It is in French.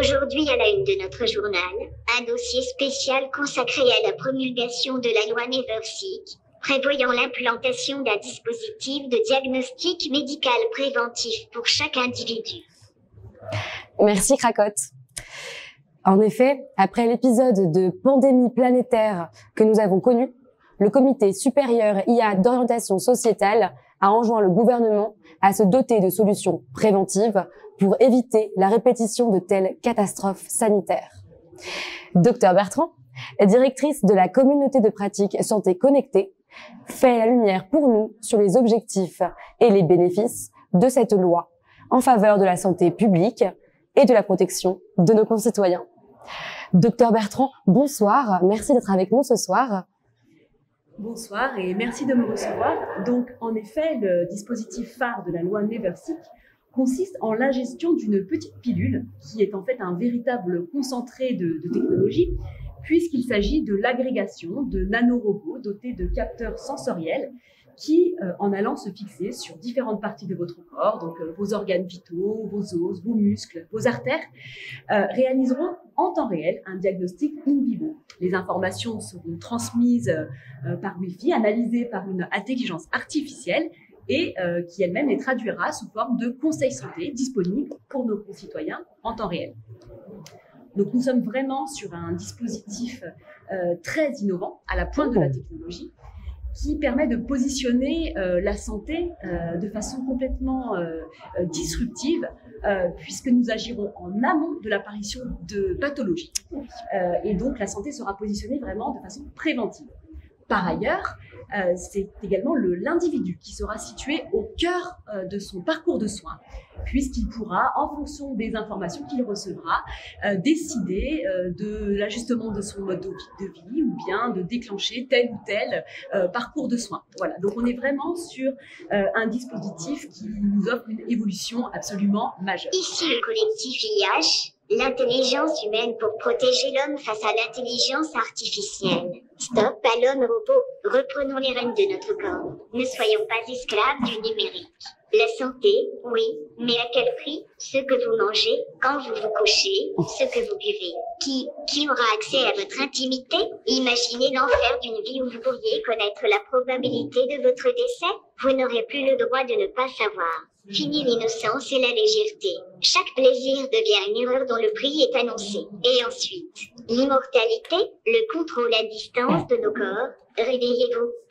Aujourd'hui, à la une de notre journal, un dossier spécial consacré à la promulgation de la loi Neversick, prévoyant l'implantation d'un dispositif de diagnostic médical préventif pour chaque individu. Merci Cracotte. En effet, après l'épisode de pandémie planétaire que nous avons connu, le Comité supérieur IA d'orientation sociétale a enjoint le gouvernement à se doter de solutions préventives pour éviter la répétition de telles catastrophes sanitaires. Docteur Bertrand, directrice de la communauté de pratique santé connectée, fait la lumière pour nous sur les objectifs et les bénéfices de cette loi en faveur de la santé publique et de la protection de nos concitoyens. Docteur Bertrand, bonsoir, merci d'être avec nous ce soir. Bonsoir et merci de me recevoir. Donc, en effet, le dispositif phare de la loi Neversick consiste en l'ingestion d'une petite pilule qui est en fait un véritable concentré de technologie, puisqu'il s'agit de l'agrégation de nanorobots dotés de capteurs sensoriels qui, en allant se fixer sur différentes parties de votre corps, donc vos organes vitaux, vos os, vos muscles, vos artères, réaliseront en temps réel un diagnostic in vivo. Les informations seront transmises par Wi-Fi, analysées par une intelligence artificielle et qui elle-même les traduira sous forme de conseils santé disponibles pour nos concitoyens en temps réel. Donc nous sommes vraiment sur un dispositif très innovant, à la pointe de la technologie, qui permet de positionner la santé de façon complètement disruptive, puisque nous agirons en amont de l'apparition de pathologies. Et donc la santé sera positionnée vraiment de façon préventive. Par ailleurs, c'est également l'individu qui sera situé au cœur de son parcours de soins, puisqu'il pourra, en fonction des informations qu'il recevra, décider de l'ajustement de son mode de vie ou bien de déclencher tel ou tel parcours de soins. Voilà, donc on est vraiment sur un dispositif qui nous offre une évolution absolument majeure. Ici le collectif IH. L'intelligence humaine pour protéger l'homme face à l'intelligence artificielle. Stop à l'homme-robot. Reprenons les rênes de notre corps. Ne soyons pas esclaves du numérique. La santé, oui, mais à quel prix? Ce que vous mangez, quand vous vous couchez, ce que vous buvez. Qui aura accès à votre intimité? Imaginez l'enfer d'une vie où vous pourriez connaître la probabilité de votre décès. Vous n'aurez plus le droit de ne pas savoir. Fini l'innocence et la légèreté. Chaque plaisir devient une erreur dont le prix est annoncé. Et ensuite, l'immortalité, le contrôle à distance de nos corps. Réveillez-vous.